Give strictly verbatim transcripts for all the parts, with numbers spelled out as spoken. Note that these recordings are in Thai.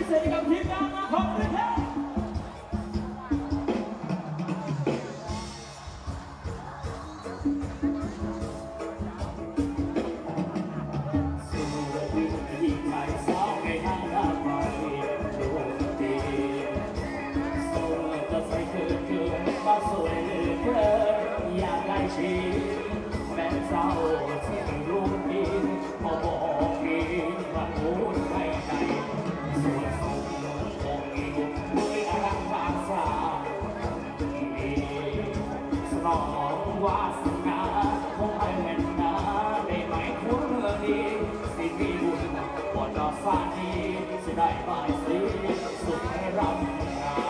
เศษกับทีมงานมาขอบคุณครับสวยเหลือเกินอยากได้ชีแฟนเศร้าที่รู้ดีพอบอกดีว่าพูดไม่ได้ส่วนสมองอีกด้วยอลังบางสาดีสนองวาสนาคงให้เห็นหน้าได้ไหมคุณเมื่อนี้สิมีบุญปวดดอกฟ้านี้จะได้ไหมสิสุดให้รำงาน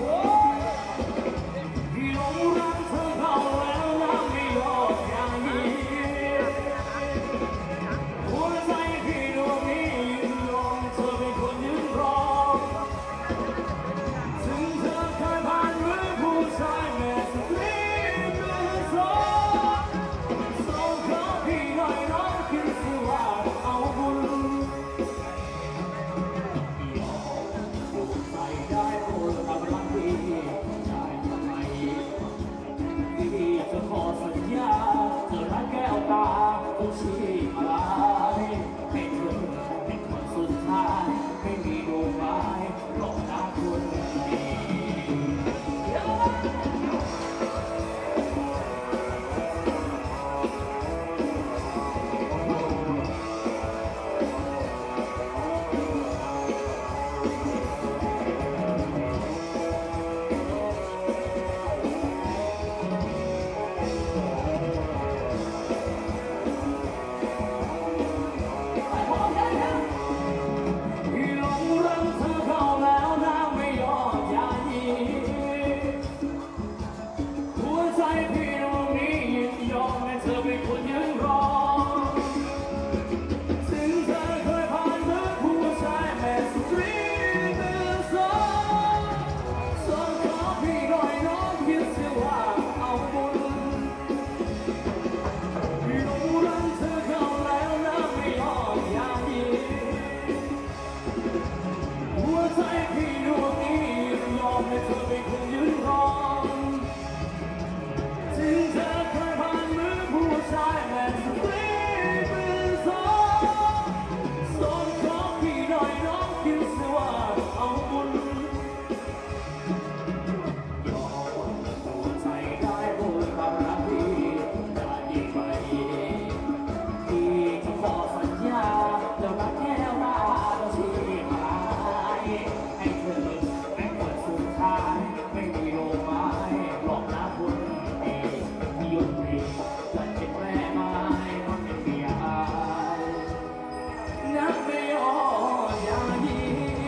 ขอสัญญาจะรักแก้วตาต้องชี้มาลายให้เธอเป็นคนสุดท้ายไม่มีดวงไม้หลอกหน้าคนดีนักไม่ยอมอย่างนี้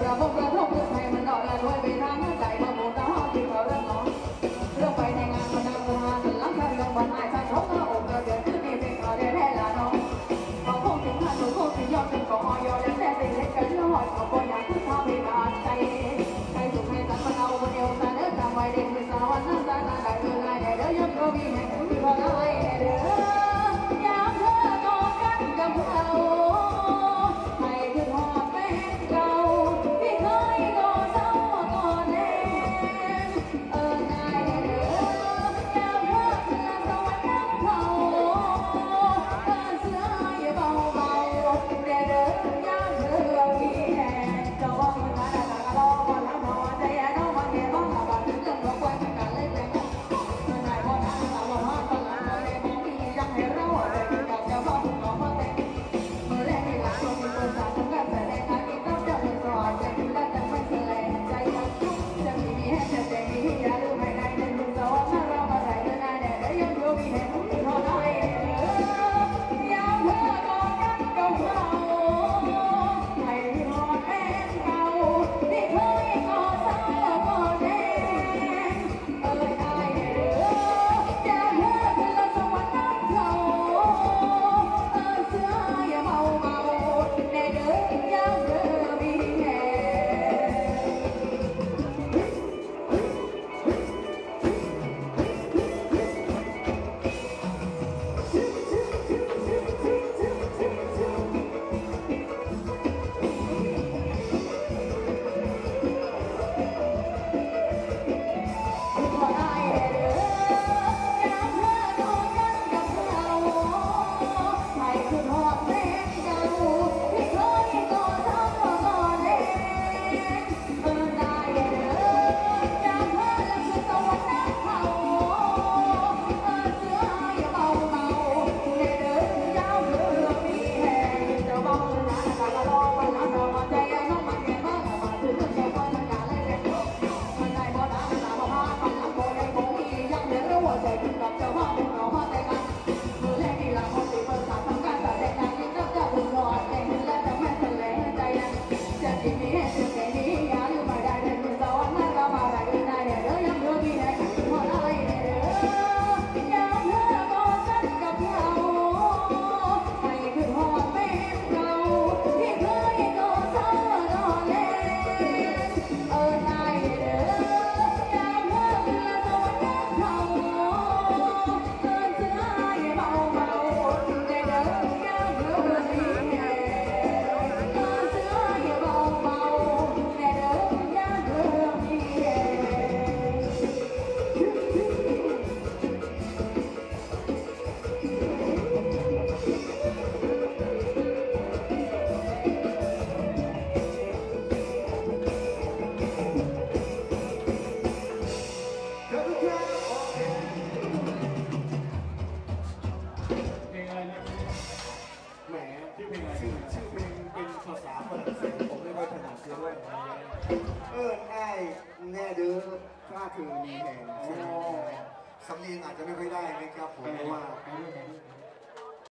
ระพงกระทบเรื่องให้มันดอกละรวยไปทางใจมาหมุนตาห้องที่เขาเรื่องน้องเรื่องไปในงานมันนางสมาสันลังเรื่องวันอายชาชกหน้าอกกระเดือนขึ้นมีเพลงเขาได้แท้ละน้องเขาคงถึงหันหนูคงถึงยอดถึงก็หอยอแล้วแต่สิ่งเล็กกันเรื่องหอยเขาก็อยากขึ้นพาไปบาดใจใครสุขให้สันมันเอาคนเดียวตาเด้อจำไว้เด็กเป็นสาววันนั้นตาตาได้เธอได้เด้อยกโรบีแห่งที่พอได้เด้อยามเธอกอดกันกับเขาให้ขึ้นหอดเป็นเก่าที่เคยกอดเศร้ากอดแน่เออได้เด้อยามเธอเสือสวรรค์น้ำเขาเออเสืออย่าเบาเบาเด้อเด้อยามเธอมีแห่เจ้าว่ามันมาได้ตากะลอวันน้ำพอใจน้องมันแก่บ้างบาดถึงเรื่องดอกไม้เป็นการเล่นแรงเมื่อไหร่พอทางสาวมาตอนหลังเราได้มองที่ยังให้เราได้กินกับเจ้าพ่อผู้น้องมาเต้นเมื่อแรกที่หลังช่วงที่เปิดสาวทำการแสดงการกินรับเจ้าเป็นสวรรค์ใจดูแลแต่ไม่แสลงใจยังจุ๊บจะมีมีให้จะแต่มีอย่าลืมให้ได้เดินบนสวรรค์ถ้าเรามาใส่เดินได้แน่ได้ยังอยู่มีให้ผมที่ทอได้เด้อยามเธอกอดกันกับเขาให้หอดเป็นเก่าที่เคยกอดเศร้ากอดแดงเอ่ยได้เด้อยามเธอขึ้นละสวรรค์น้ำเขาเออเสืออย่าเมาเมาแน่เด้อยามเธอมีแห่ ขอได้เด้อยามเธอกอดกันกับเขาให้ขึ้นหอดเพลงเก่าที่เคยกอดเศร้ากอดแดงเออได้เด้อยามเธอละขึ้นสวรรค์น้ำเขาเออเสืออย่าเบาเบาแน่เด้อยามเธอมีแห่เจ้าเบาเลยนะแต่ก็รอวันละรอมาใจน้องมันแก่มากมาถึงเรื่องแก่คนมันการเล่นเล่นมันได้บ่ได้ตาบ่พาปันหลังโบได้บ่มียังเหลือรู้ว่าใจถึงกับเจ้าพ่อเป็นน้องมาแต่กันมือแรกที่หลังคนที่เปิดสาวทำการแสดงงานยิ่งนับจะถึงรอดแต่เห็นแล้วจะไม่แสลงใจนั้นจะที่มีให้ถึงแค่นี้อย่าลืมไม่ได้เดินบนสวรรค์นั้นเรามาได้เดินได้เด้อยังเหลือมีให้พอได้เด้อยามเธอกอดกันกับเขาให้ขึ้นหอดเป็นเก่าที่เคยกอดเศร้ากอดแลงเออได้เด้อยามเธอขึ้นละสวรรค์น้ำเขาเออเสืออย่าเบาเบาแน่เด้อยามเธอมีแห่เออเสืออย่าเบาเบาแน่เด้อยามเธอมีแห่เพลงอะไรเนี่ยแหมชื่อเพลงอะไรชื่อชื่อเพลงเป็นภาษาฝรั่งเศสผมไม่ค่อยถนัดเสียด้วยเออไอ้แน่เด้อถ้าเธอมีแห่งใช่ไหมสำเนียงอาจจะไม่ค่อยได้นะครับผมเพราะว่าไปด้วยไปด้วย